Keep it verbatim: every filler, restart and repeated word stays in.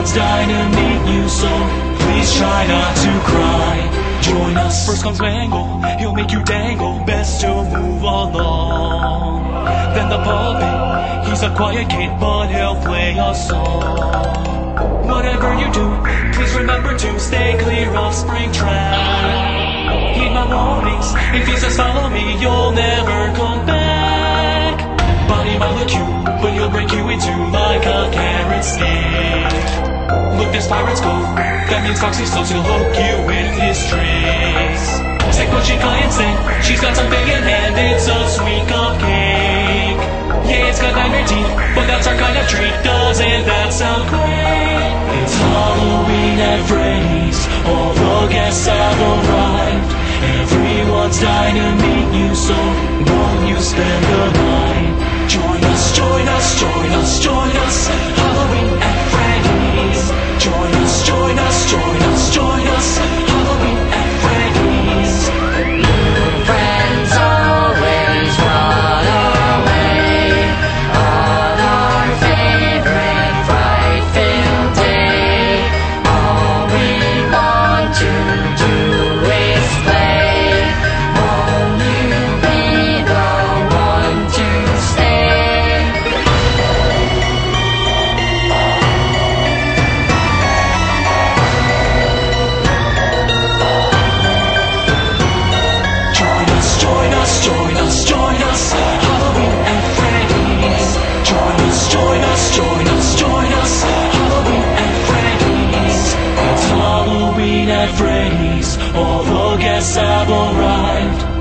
Everyone's dying to meet you, so please try not to cry. Join us. First comes Mangle, he'll make you dangle. Best to move along. Then the puppet, he's a quiet kid, but he'll play a song. Whatever you do, please remember to stay clear of Springtrap. Heed my warnings, if you just follow me, you'll never come back. Body might look cute, but he'll break you in two like a carrot stick. Look, there's pirates go, that means Foxy Slows, he'll hook you with his tricks. Stick what she clients in, she's got something in hand, it's a sweet cupcake. Yeah, it's got nine teeth, but that's our kind of treat, doesn't that sound great? It's Halloween at Freddy's, all the guests have arrived. Everyone's dying to meet you, so won't you spend the night? Join us, join us, join us, join us, Halloween at Freddy's. Join us, join us, join us, join us, Halloween at Freddy's. New friends always run away on our favorite fright-filled day. All we want to do is play. Won't you be the one to stay? Join us, join us, join us, Halloween at Freddy's. Join us, join us, join us, join us, Halloween at Freddy's. It's Halloween at Freddy's, all the guests have arrived.